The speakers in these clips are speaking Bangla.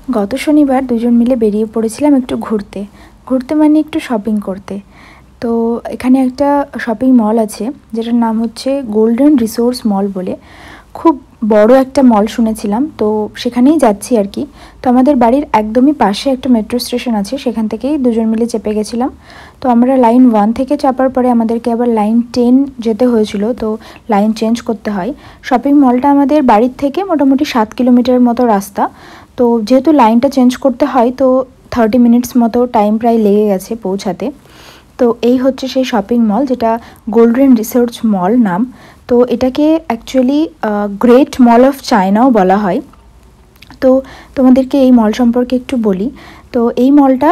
গত শনিবার দুজন মিলে বেরিয়ে পড়েছিলাম একটু ঘুরতে ঘুরতে মানে একটু শপিং করতে। তো এখানে একটা শপিং মল আছে যেটার নাম হচ্ছে গোল্ডেন রিসোর্স মল বলে। খুব বড় একটা মল শুনেছিলাম, তো সেখানেই যাচ্ছি আর কি। তো আমাদের বাড়ির একদমই পাশে একটা মেট্রো স্টেশন আছে, সেখান থেকেই দুজন মিলে চেপে গেছিলাম। তো আমরা লাইন 1 থেকে চাপার পরে আমাদেরকে আবার লাইন 10 যেতে হয়েছিল, তো লাইন চেঞ্জ করতে হয়। শপিং মলটা আমাদের বাড়ির থেকে মোটামুটি 7 কিলোমিটার মতো রাস্তা। তো যেহেতু লাইনটা চেঞ্জ করতে হয়, তো 30 মিনিটস মতো টাইম প্রায় লেগে গেছে পৌঁছাতে। তো এই হচ্ছে সেই শপিং মল, যেটা গোল্ডেন রিসোর্স মল নাম। তো এটাকে অ্যাকচুয়ালি গ্রেট মল অফ চায়নাও বলা হয়। তো তোমাদেরকে এই মল সম্পর্কে একটু বলি। তো এই মলটা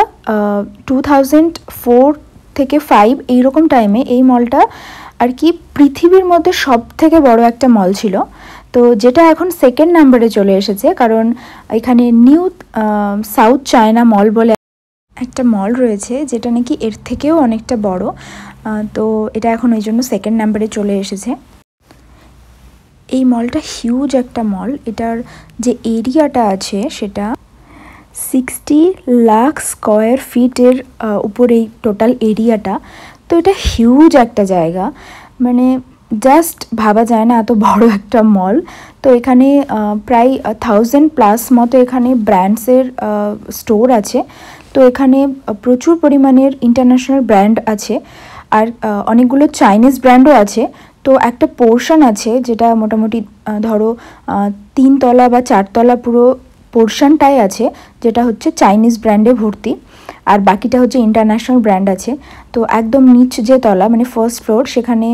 2004 থেকে 5 এইরকম টাইমে এই মলটা আর কি পৃথিবীর মধ্যে সব থেকে বড় একটা মল ছিল। তো যেটা এখন সেকেন্ড নাম্বারে চলে এসেছে, কারণ এখানে নিউ সাউথ চায়না মল বলে একটা মল রয়েছে, যেটা নাকি এর থেকেও অনেকটা বড়। তো এটা এখন ওই জন্য সেকেন্ড নাম্বারে চলে এসেছে। এই মলটা হিউজ একটা মল। এটার যে এরিয়াটা আছে সেটা 60 লাখ স্কোয়ার ফিটের উপরে এই টোটাল এরিয়াটা। তো এটা হিউজ একটা জায়গা, মানে জাস্ট ভাবা যায় না এত বড় একটা মল। তো এখানে প্রায় 1000+ মতো এখানে ব্র্যান্ডসের স্টোর আছে। তো এখানে প্রচুর পরিমাণের ইন্টারন্যাশনাল ব্র্যান্ড আছে, আর অনেকগুলো চাইনিজ ব্র্যান্ডও আছে। তো একটা পোর্শন আছে যেটা মোটামুটি ধরো 3 তলা বা 4 তলা পুরো পোর্শনটাই আছে, যেটা হচ্ছে চাইনিজ ব্র্যান্ডে ভর্তি, আর বাকিটা হচ্ছে ইন্টারন্যাশনাল ব্র্যান্ড আছে। তো একদম নিচ যে তলা মানে ফার্স্ট ফ্লোর, সেখানে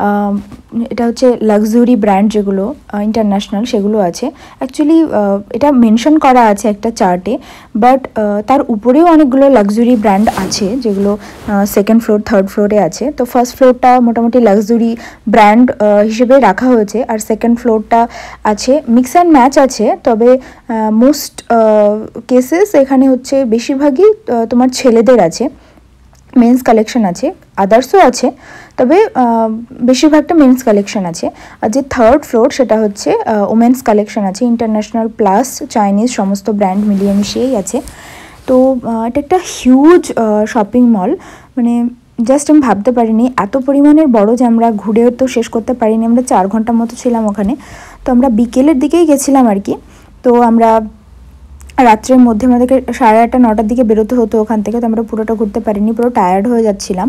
এটা হচ্ছে লাক্সারি ব্র্যান্ড যেগুলো ইন্টারন্যাশনাল সেগুলো আছে। অ্যাকচুয়ালি এটা মেনশন করা আছে একটা চার্টে, বাট তার উপরেও অনেকগুলো লাক্সারি ব্র্যান্ড আছে যেগুলো সেকেন্ড ফ্লোর থার্ড ফ্লোরে আছে। তো ফার্স্ট ফ্লোরটা মোটামুটি লাক্সারি ব্র্যান্ড হিসেবে রাখা হয়েছে, আর সেকেন্ড ফ্লোরটা আছে মিক্স অ্যান্ড ম্যাচ আছে। তবে মোস্ট কেসেস এখানে হচ্ছে বেশিরভাগই তোমার ছেলেদের আছে, মেন্স কালেকশন আছে, আদার্সও আছে, তবে বেশিরভাগটা মেন্স কালেকশন আছে। আর যে থার্ড ফ্লোর সেটা হচ্ছে ওমেন্স কালেকশন আছে, ইন্টারন্যাশনাল প্লাস চাইনিজ সমস্ত ব্র্যান্ড মিলিয়ে মিশিয়েই আছে। তো এটা একটা হিউজ শপিং মল, মানে জাস্ট আমি ভাবতে পারিনি এত পরিমাণের বড় যে আমরা ঘুরে তো শেষ করতে পারিনি। আমরা 4 ঘন্টার মতো ছিলাম ওখানে। তো আমরা বিকেলের দিকেই গেছিলাম আর কি। তো আমরা রাত্রের মধ্যে আমাদেরকে 8:30 9টার দিকে বেরোতে হতো ওখান থেকে। তো আমরা পুরোটা ঘুরতে পারিনি, পুরো টায়ার্ড হয়ে যাচ্ছিলাম।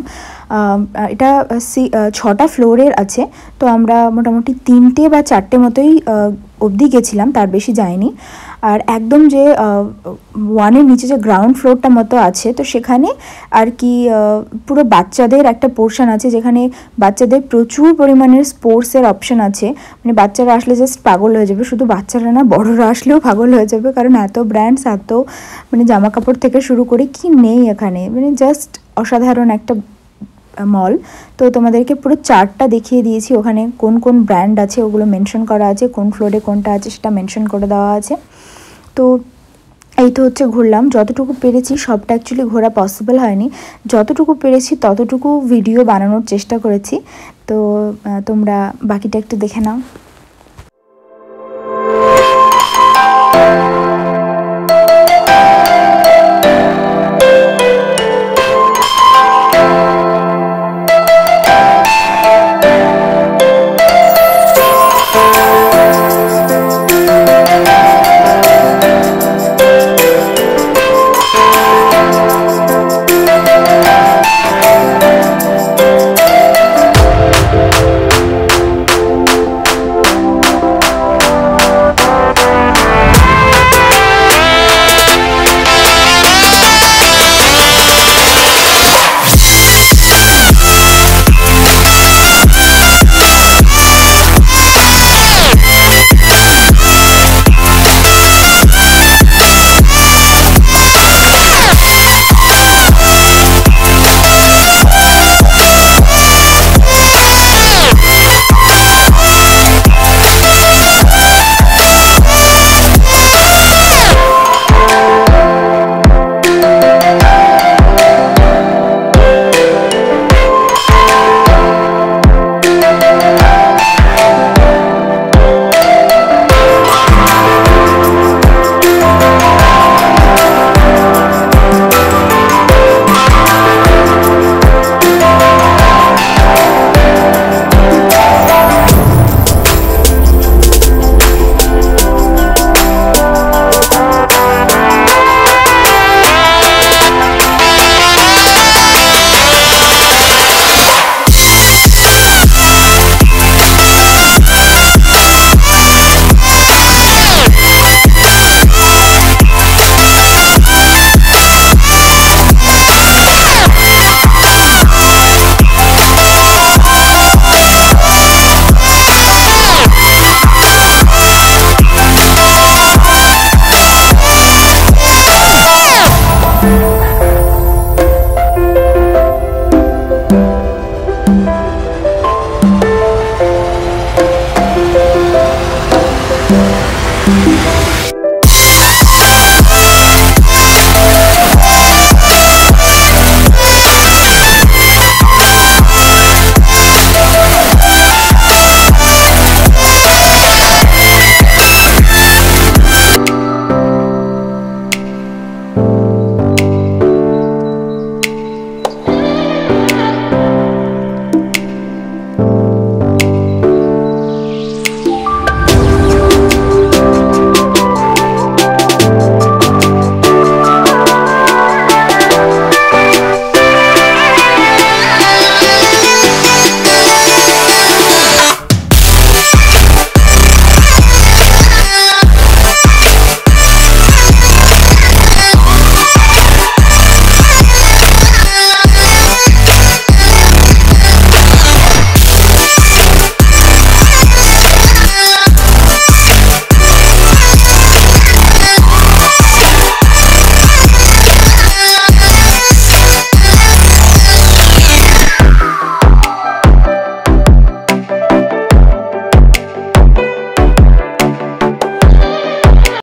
এটা 6টা ফ্লোরের আছে। তো আমরা মোটামুটি 3টে বা 4টে মতোই অবধি গেছিলাম, তার বেশি যায়নি। আর একদম যে 1-এর নিচে যে গ্রাউন্ড ফ্লোরটা মতো আছে, তো সেখানে আর কি পুরো বাচ্চাদের একটা পোর্শন আছে, যেখানে বাচ্চাদের প্রচুর পরিমাণের স্পোর্টসের অপশন আছে। মানে বাচ্চারা আসলে জাস্ট পাগল হয়ে যাবে, শুধু বাচ্চারা না বড়রা আসলেও পাগল হয়ে যাবে, কারণ এত ব্র্যান্ডস, এত মানে জামা কাপড় থেকে শুরু করে কি নেই এখানে, মানে জাস্ট অসাধারণ একটা মল। তো তোমাদেরকে পুরো চার্টটা দেখিয়ে দিয়েছি, ওখানে কোন কোন ব্র্যান্ড আছে ওগুলো মেনশন করা আছে, কোন ফ্লোরে কোনটা আছে সেটা মেনশন করে দেওয়া আছে। তো এই তো হচ্ছে ঘুরলাম, যতটুকু পেরেছি। সবটা অ্যাকচুয়ালি ঘোরা পসিবল হয়নি, যতটুকু পেরেছি ততটুকু ভিডিও বানানোর চেষ্টা করেছি। তো তোমরা বাকিটা একটু দেখে নাও।